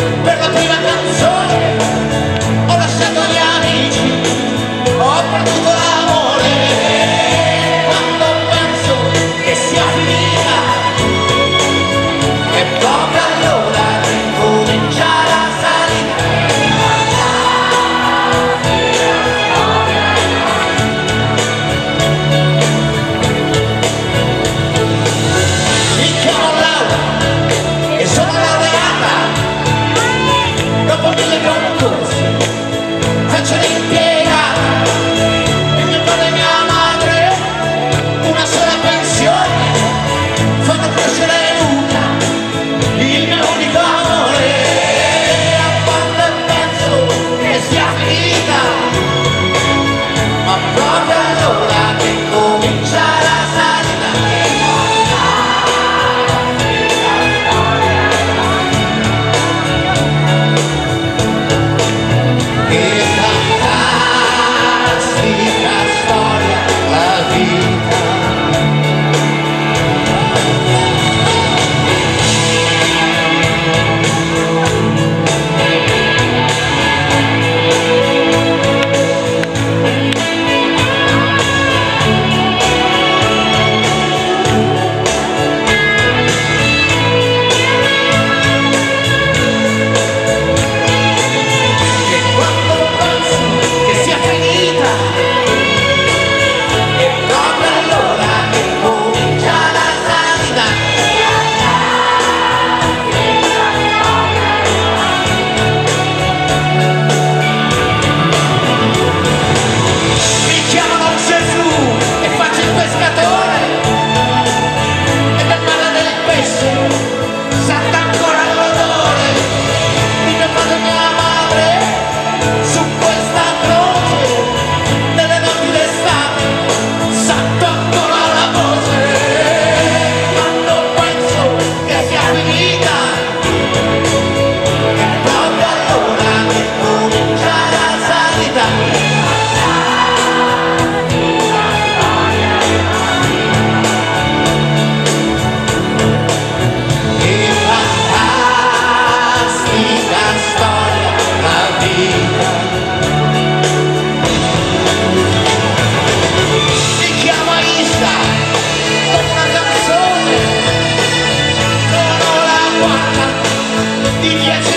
per la prima canzone ho lasciato gli amici, ho perduto l'amore. Quando penso che sia finita è proprio allora che comincia la salita. Mi chiamo Laura e sono laureata, dopo 1000 concorsi faccio l'impiegata. Il mio padre e mia madre una sola pensione, fanno crescere Luca, il mio unico amore. Quando penso che sia finita, ma proprio allora che comincia la salita. Che fantastica storia la vita. E quando penso che sia finita è proprio allora che comincia la salita. Mi chiamano Gesù e faccio il pescatore, e del mare del pesce sento ancora l'odore di mio padre e mia madre su questa croce. Nelle notti d'estate sento ancora la voce. Quando penso che sia finita è proprio allora che comincia la salita. Che fantastica storia la vita. Mi chiama Isa, con una canzone sono la quarta di 10